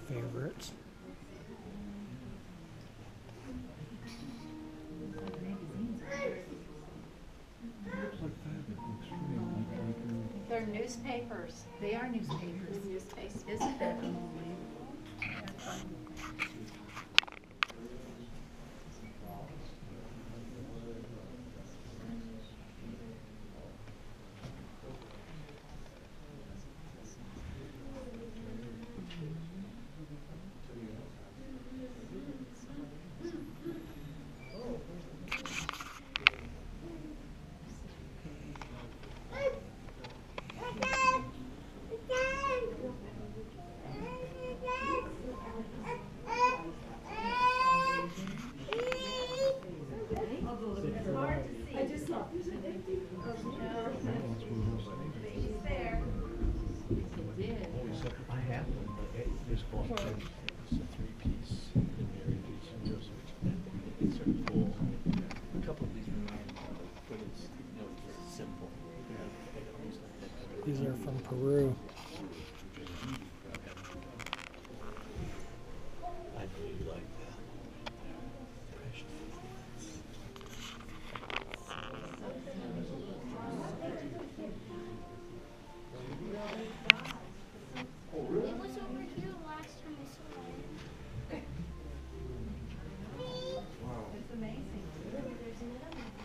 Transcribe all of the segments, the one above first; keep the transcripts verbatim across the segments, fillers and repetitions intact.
favorites. They're newspapers. They are newspapers. Newspapers. Isn't it? That's fun. I have one, but it is called it's a three-piece piece and Joseph. It's sort of full. A couple of these remind me of it, but it's, you know, it's simple. These are from Peru. I really like that. Precious. It was over here last time I saw it. It's amazing. There's another one.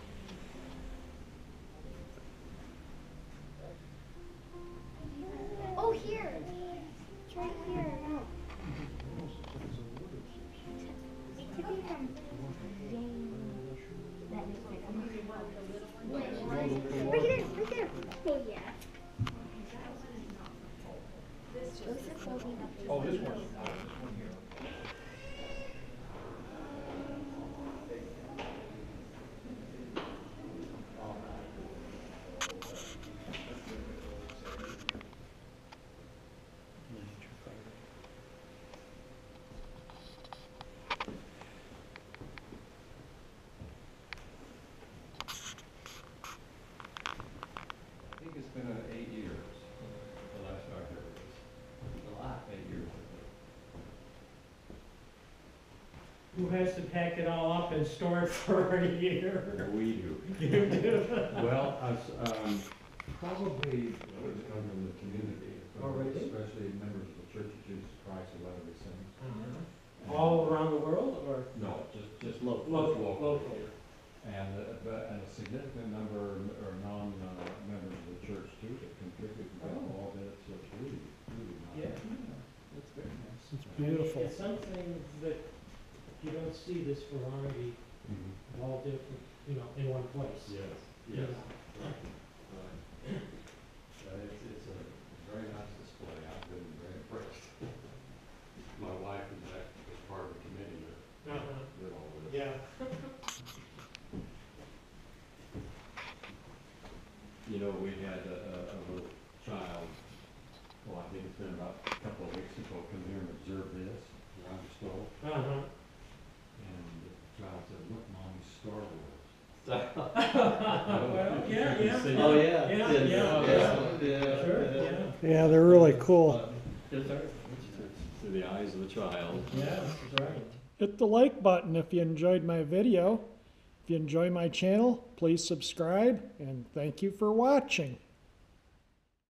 Oh, here. It's right here. It could be from Dane. That newspaper. Right there, right there. Oh, yeah. Joseph holding up his Oh, this one. baby. Oh, this one here. I think it's been uh, eight years, the last I heard it was. A lot, eight years. Who has to pack it all up and store it for a year? We do. You do? Well, us, um, probably those that come from the community, Oh, really? especially members of the Church of Jesus Christ of Latter-day Saints. Uh-huh. All around the world, or? No, just, just Local, local. local, local. And, uh, but, and a significant number are non-members of the church too that contribute to that Oh. all that, so it's really, really Yeah, nice. that's very nice. It's beautiful. It's something that you don't see this variety Mhm. of all different, you know, in one place. Yes, You yes. know. Right. Uh, it's, it's a very nice display. I've been very impressed. My wife is actually was part of the committee that Uh-huh. did all this. Yeah. You know, we had a, a, a little child, well, I think it's been about a couple of weeks ago, come here and observe this around the stove. Uh-huh. And the child said, look, Mommy, Star Wars. Well, yeah, yeah. Oh, yeah. Yeah, Yeah, yeah, yeah, yeah. yeah, Sure, yeah. yeah. Yeah, they're really cool. It's through the eyes of the child. Yeah, that's right. Hit the like button if you enjoyed my video. If you enjoy my channel, please subscribe, and thank you for watching.